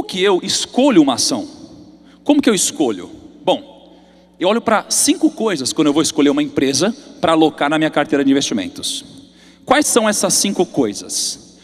que eu escolho uma ação? Como que eu escolho? Bom, eu olho para 5 coisas quando eu vou escolher uma empresa para alocar na minha carteira de investimentos. Quais são essas 5 coisas?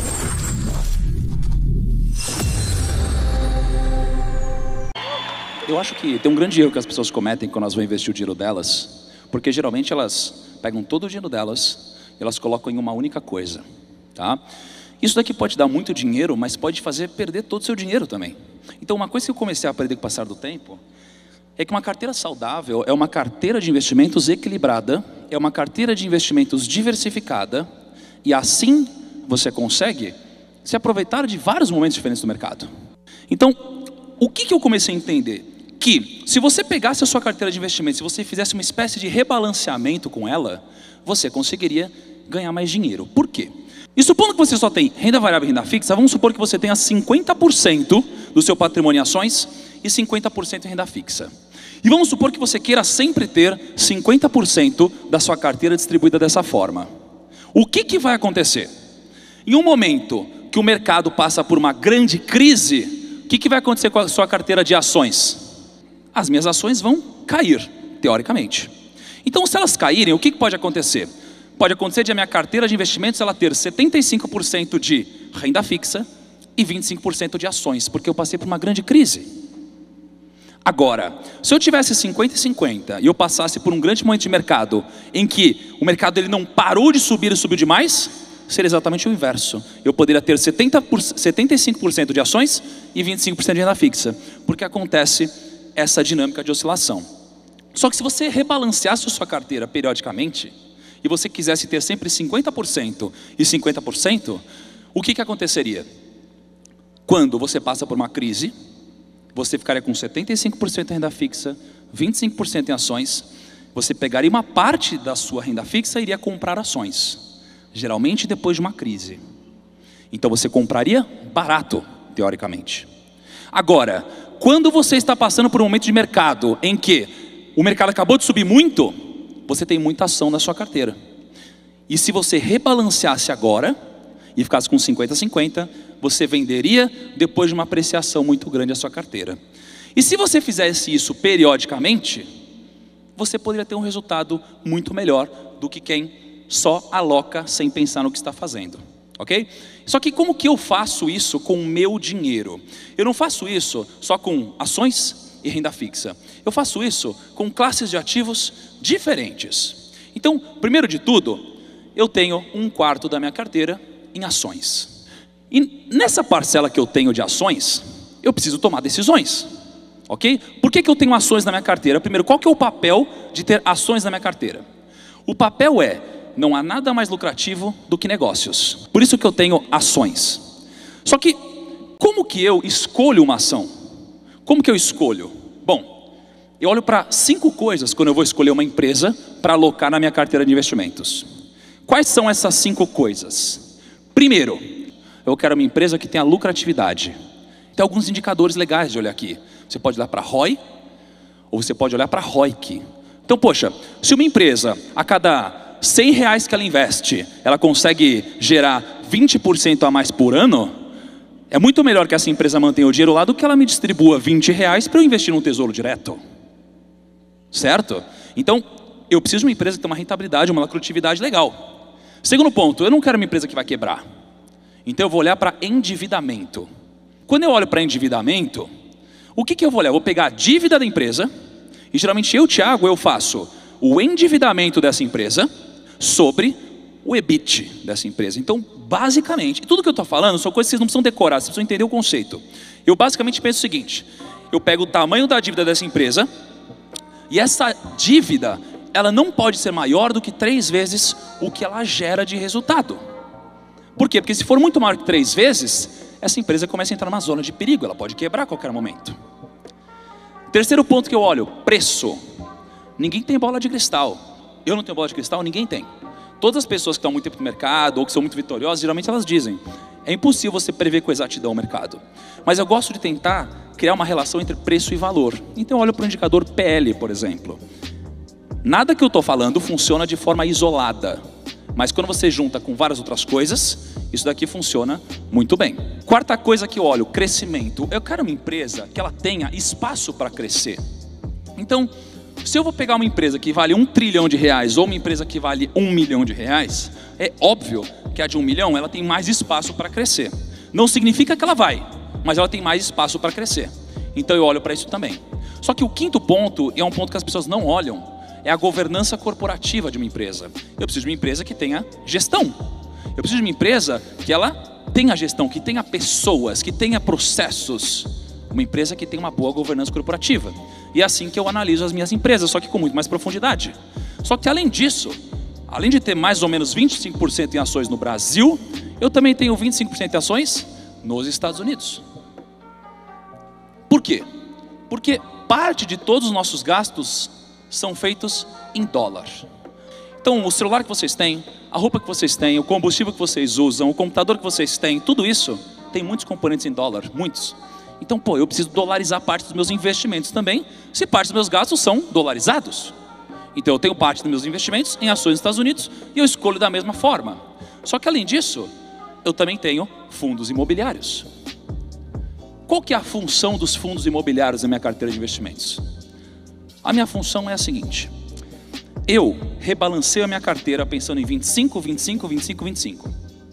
Eu acho que tem um grande erro que as pessoas cometem quando elas vão investir o dinheiro delas, porque geralmente elas pegam todo o dinheiro delas e elas colocam em uma única coisa, tá? Isso daqui pode dar muito dinheiro, mas pode fazer perder todo o seu dinheiro também. Então, uma coisa que eu comecei a aprender com o passar do tempo é que uma carteira saudável é uma carteira de investimentos equilibrada, é uma carteira de investimentos diversificada, e assim você consegue se aproveitar de vários momentos diferentes do mercado. Então, o que eu comecei a entender? Que se você pegasse a sua carteira de investimentos, se você fizesse uma espécie de rebalanceamento com ela, você conseguiria ganhar mais dinheiro. Por quê? E supondo que você só tem renda variável e renda fixa, vamos supor que você tenha 50% do seu patrimônio em ações e 50% em renda fixa. E vamos supor que você queira sempre ter 50% da sua carteira distribuída dessa forma. O que vai acontecer? Em um momento que o mercado passa por uma grande crise, o que vai acontecer com a sua carteira de ações? As minhas ações vão cair, teoricamente. Então, se elas caírem, o que pode acontecer? Pode acontecer de a minha carteira de investimentos ela ter 75% de renda fixa e 25% de ações, porque eu passei por uma grande crise. Agora, se eu tivesse 50 e 50 e eu passasse por um grande momento de mercado em que o mercado ele não parou de subir e subiu demais, seria exatamente o inverso. Eu poderia ter 75% de ações e 25% de renda fixa, porque acontece essa dinâmica de oscilação. Só que se você rebalanceasse a sua carteira periodicamente, e você quisesse ter sempre 50% e 50%, o que aconteceria? Quando você passa por uma crise, você ficaria com 75% em renda fixa, 25% em ações, você pegaria uma parte da sua renda fixa e iria comprar ações, geralmente depois de uma crise. Então você compraria barato, teoricamente. Agora, quando você está passando por um momento de mercado em que o mercado acabou de subir muito, você tem muita ação na sua carteira. E se você rebalanceasse agora e ficasse com 50-50, você venderia depois de uma apreciação muito grande a sua carteira. E se você fizesse isso periodicamente, você poderia ter um resultado muito melhor do que quem só aloca sem pensar no que está fazendo. Ok? Só que como que eu faço isso com o meu dinheiro? Eu não faço isso só com ações e renda fixa. Eu faço isso com classes de ativos diferentes. Então, primeiro de tudo, eu tenho 1/4 da minha carteira em ações. E nessa parcela que eu tenho de ações, eu preciso tomar decisões. Ok? Por que eu tenho ações na minha carteira? Primeiro, qual que é o papel de ter ações na minha carteira? O papel é, não há nada mais lucrativo do que negócios. Por isso que eu tenho ações. Só que, como que eu escolho uma ação? Como que eu escolho? Bom, eu olho para 5 coisas quando eu vou escolher uma empresa para alocar na minha carteira de investimentos. Quais são essas 5 coisas? Primeiro, eu quero uma empresa que tenha lucratividade. Tem alguns indicadores legais de olhar aqui. Você pode olhar para ROI, ou você pode olhar para ROIC. Então, poxa, se uma empresa, a cada R$100 que ela investe, ela consegue gerar 20% a mais por ano, é muito melhor que essa empresa mantenha o dinheiro lá do que ela me distribua R$20 para eu investir num tesouro direto. Certo? Então, eu preciso de uma empresa que tenha uma rentabilidade, uma lucratividade legal. Segundo ponto, eu não quero uma empresa que vai quebrar. Então eu vou olhar para endividamento. Quando eu olho para endividamento, o que eu vou olhar? Eu vou pegar a dívida da empresa, e geralmente eu, Thiago, eu faço o endividamento dessa empresa sobre o EBIT dessa empresa. Então, basicamente, tudo que eu estou falando são coisas que vocês não precisam decorar, vocês precisam entender o conceito. Eu basicamente penso o seguinte: eu pego o tamanho da dívida dessa empresa, e essa dívida, ela não pode ser maior do que 3 vezes o que ela gera de resultado. Por quê? Porque se for muito maior que 3 vezes, essa empresa começa a entrar numa zona de perigo, ela pode quebrar a qualquer momento. Terceiro ponto que eu olho, preço. Ninguém tem bola de cristal. Eu não tenho bola de cristal, ninguém tem. Todas as pessoas que estão há muito tempo no mercado, ou que são muito vitoriosas, geralmente elas dizem: é impossível você prever com exatidão o mercado. Mas eu gosto de tentar criar uma relação entre preço e valor. Então eu olho para o indicador PL, por exemplo. Nada que eu estou falando funciona de forma isolada. Mas quando você junta com várias outras coisas, isso daqui funciona muito bem. Quarta coisa que eu olho, crescimento. Eu quero uma empresa que ela tenha espaço para crescer. Então, se eu vou pegar uma empresa que vale R$1 trilhão ou uma empresa que vale R$1 milhão, é óbvio que a de 1 milhão ela tem mais espaço para crescer. Não significa que ela vai, mas ela tem mais espaço para crescer. Então eu olho para isso também. Só que o quinto ponto, e é um ponto que as pessoas não olham, é a governança corporativa de uma empresa. Eu preciso de uma empresa que tenha gestão. Eu preciso de uma empresa que ela tenha gestão, que tenha pessoas, que tenha processos. Uma empresa que tenha uma boa governança corporativa. E é assim que eu analiso as minhas empresas, só que com muito mais profundidade. Só que além disso, além de ter mais ou menos 25% em ações no Brasil, eu também tenho 25% em ações nos Estados Unidos. Por quê? Porque parte de todos os nossos gastos são feitos em dólar. Então, o celular que vocês têm, a roupa que vocês têm, o combustível que vocês usam, o computador que vocês têm, tudo isso tem muitos componentes em dólar, muitos. Então, eu preciso dolarizar parte dos meus investimentos também, se parte dos meus gastos são dolarizados. Então, eu tenho parte dos meus investimentos em ações nos Estados Unidos e eu escolho da mesma forma. Só que, além disso, eu também tenho fundos imobiliários. Qual que é a função dos fundos imobiliários na minha carteira de investimentos? A minha função é a seguinte. Eu rebalanceio a minha carteira pensando em 25, 25, 25, 25.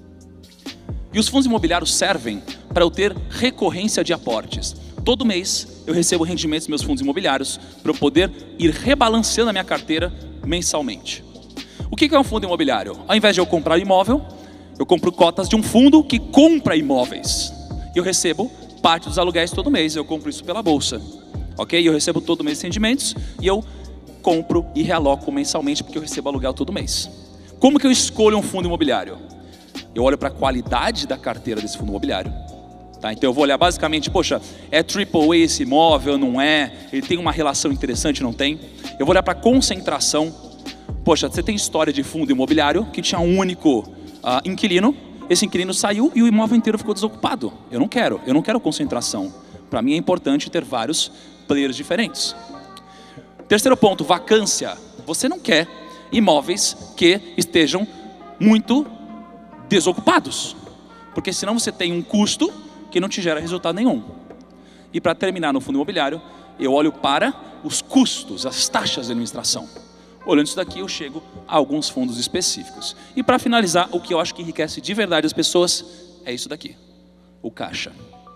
E os fundos imobiliários servem para eu ter recorrência de aportes. Todo mês eu recebo rendimentos dos meus fundos imobiliários para eu poder ir rebalanceando a minha carteira mensalmente. O que é um fundo imobiliário? Ao invés de eu comprar imóvel, eu compro cotas de um fundo que compra imóveis. E eu recebo parte dos aluguéis todo mês, eu compro isso pela bolsa. Ok? Eu recebo todo mês rendimentos e eu compro e realoco mensalmente porque eu recebo aluguel todo mês. Como que eu escolho um fundo imobiliário? Eu olho para a qualidade da carteira desse fundo imobiliário. Tá? Então eu vou olhar basicamente, poxa, é AAA esse imóvel, não é? Ele tem uma relação interessante, não tem? Eu vou olhar para a concentração. Poxa, você tem história de fundo imobiliário que tinha um único inquilino. Esse inquilino saiu e o imóvel inteiro ficou desocupado. Eu não quero concentração. Para mim é importante ter vários players diferentes. Terceiro ponto, vacância. Você não quer imóveis que estejam muito desocupados, porque senão você tem um custo que não te gera resultado nenhum. E para terminar no fundo imobiliário, eu olho para os custos, as taxas de administração. Olhando isso daqui, eu chego a alguns fundos específicos. E para finalizar, o que eu acho que enriquece de verdade as pessoas é isso daqui, o caixa.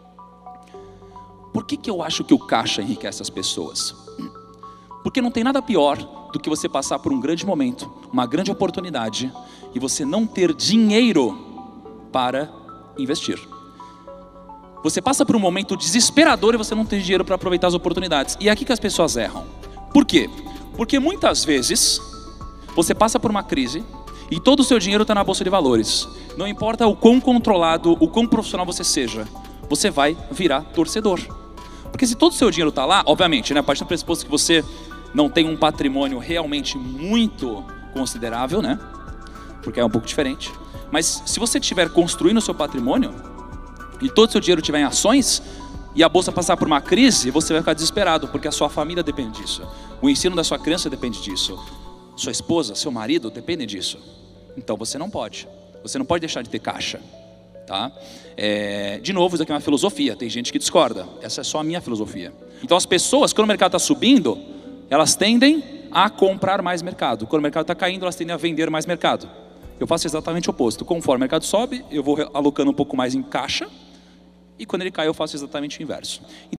Por que eu acho que o caixa enriquece as pessoas? Porque não tem nada pior do que você passar por um grande momento, uma grande oportunidade, e você não ter dinheiro para investir. Você passa por um momento desesperador e você não tem dinheiro para aproveitar as oportunidades. E é aqui que as pessoas erram. Por quê? Porque muitas vezes você passa por uma crise e todo o seu dinheiro está na bolsa de valores. Não importa o quão controlado, o quão profissional você seja, você vai virar torcedor. Porque se todo o seu dinheiro está lá, obviamente, né, a partir do pressuposto que você não tem um patrimônio realmente muito considerável, né? Porque é um pouco diferente. Mas se você estiver construindo o seu patrimônio e todo o seu dinheiro estiver em ações e a bolsa passar por uma crise, você vai ficar desesperado, porque a sua família depende disso. O ensino da sua criança depende disso. Sua esposa, seu marido dependem disso. Então você não pode. Você não pode deixar de ter caixa. Tá? De novo, isso aqui é uma filosofia. Tem gente que discorda. Essa é só a minha filosofia. Então as pessoas, quando o mercado está subindo, elas tendem a comprar mais mercado. Quando o mercado está caindo, elas tendem a vender mais mercado. Eu faço exatamente o oposto. Conforme o mercado sobe, eu vou alocando um pouco mais em caixa. E quando ele cai, eu faço exatamente o inverso.